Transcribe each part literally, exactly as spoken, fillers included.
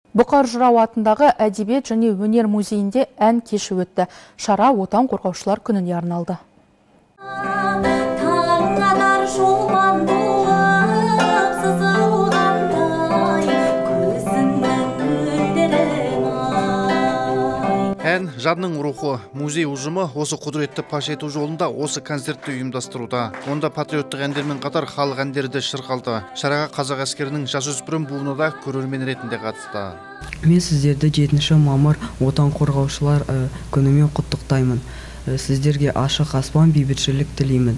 Бұқар Жырау атындағы әдебиет және өнер музейінде ән кеші өтті. Шара отан қорғаушылар күніне арналды. Ән жадының рухы. Музей ұжымы осы құдіретті паш ету жолында осы концертті ұйымдастыруда. Онда патриоттық әндермен қатар халық әндері де шырқалды. Шараға қазақ әскерінің жасөспірім буыны да көрермен ретінде қатысты. Мен сіздерді жетінші мамыр отан қорғаушылар күнімен құттықтаймын. Сіздерге ашық аспан, бейбітшілік тілеймін.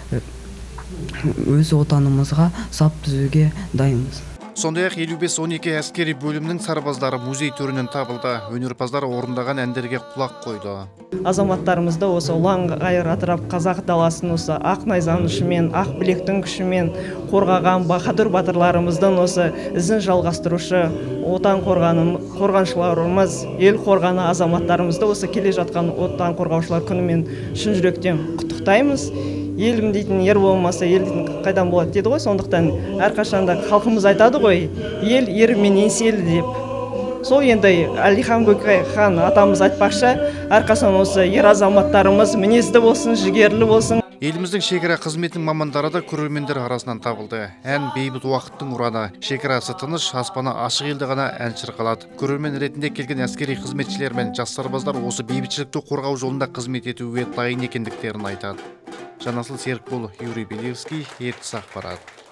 Өз отанымызға сап түзуге дайынбыз. Сондай-ақ елу бес он екі әскери бөлімнің сарбаздары музей төрінен табылды. Өнерпаздар орындаған әндерге құлақ қойды. Азаматтарымызды осы ұлан ғайыр атырап қазақ даласын осы ақ найзаның ұшымен, ақ білектің күшімен қорғаған баһадүр батырларымыздың осы ізін жалғастырушы отан қорғаншыларымыз, ел қорғаны азаматтарымызды осы келе жатқан отан қорғаушылар күнімен шын жүректен құттықтаймыз. Елім дейтін ер болмаса, ел дейтін қайдан болады деді ғой, сондықтан әрқашанда халқымыз айтады ғой, ел ерімен еңселі деп. Сол енді Әлихан Бөкейхан атамыз айтпақшы, әрқашан осы ер азаматтарымыз мінезді болсын, жігерлі болсын. Еліміздің шекара қызметінің мамандары да көрермендер арасынан табылды. Ән бейбіт уақыттың ұраны. Шекарасы тыныш, аспаны ашық елді ғана ән шырқалады. Көрермен ретінде келген әскери қызметшілер мен жас сарбаздар осы бейбітшілікті қорғау жолында қызмет етуге дайын екендіктерін айтады. Жанасыл Серікбол, Юрий Белевский, ертіс ақпарат.